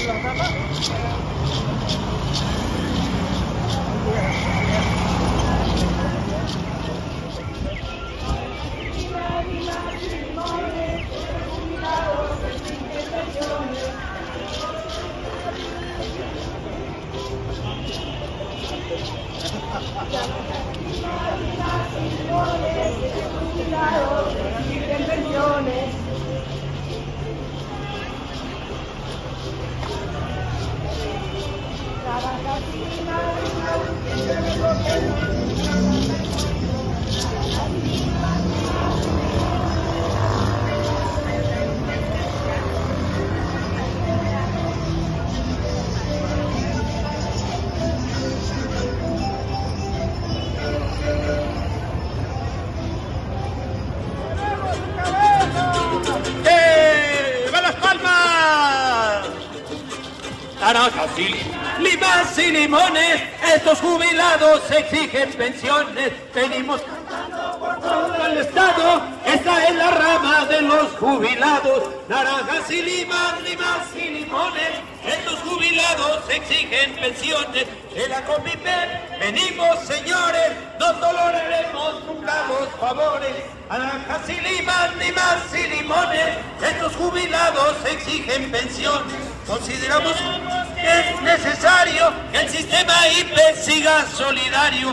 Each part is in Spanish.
Naranjas y limas y limones, estos jubilados exigen pensiones. Venimos cantando por todo el estado, esta es la rama de los jubilados. Naranjas y limas, limas y limones, estos jubilados exigen pensiones. De la Conviper venimos, señores, no toleraremos nunca los favores. Naranjas y limas, limas y limones, estos jubilados exigen pensiones. Consideramos que es necesario que el sistema IPE siga solidario.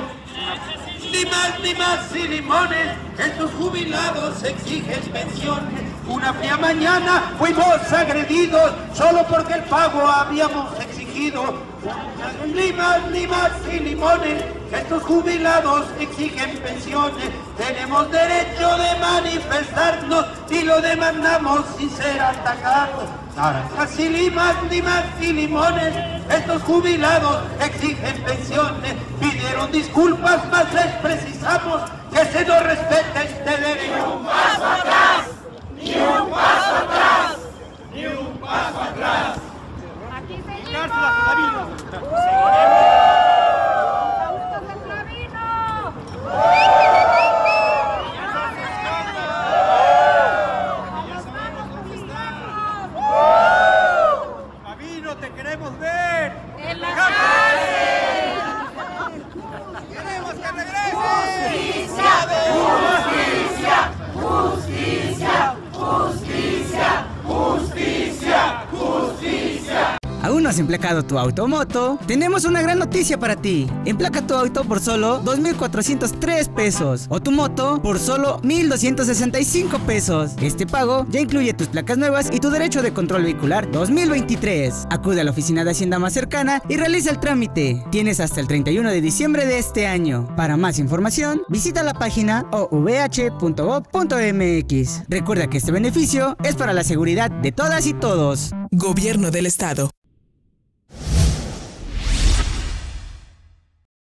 Limas y limones, estos jubilados exigen pensiones. Una fría mañana fuimos agredidos solo porque el pago habíamos exigido. Limas y limones, estos jubilados exigen pensiones. Tenemos derecho de manifestarnos y lo demandamos sin ser atacados. Naranjas y limas y limones, estos jubilados exigen pensiones. Pidieron disculpas, mas les precisamos que se nos respete este derecho. ¡Ni un paso atrás! ¡Ni un paso atrás! ¡Ni un paso atrás! ¡Aquí seguimos! ¡Augusto Flavino! ¡Flavino, te queremos ver! ¡En la cárcel! ¡Queremos que regrese! ¡Justicia! ¡Justicia! ¡Justicia! ¡Justicia! ¡Justicia! ¿Aún no has emplacado tu auto o moto? Tenemos una gran noticia para ti. Emplaca tu auto por solo 2,403 pesos o tu moto por solo 1,265 pesos. Este pago ya incluye tus placas nuevas y tu derecho de control vehicular 2023. Acude a la oficina de Hacienda más cercana y realiza el trámite. Tienes hasta el 31 de diciembre de este año. Para más información, visita la página ovh.gov.mx. Recuerda que este beneficio es para la seguridad de todas y todos. Gobierno del Estado.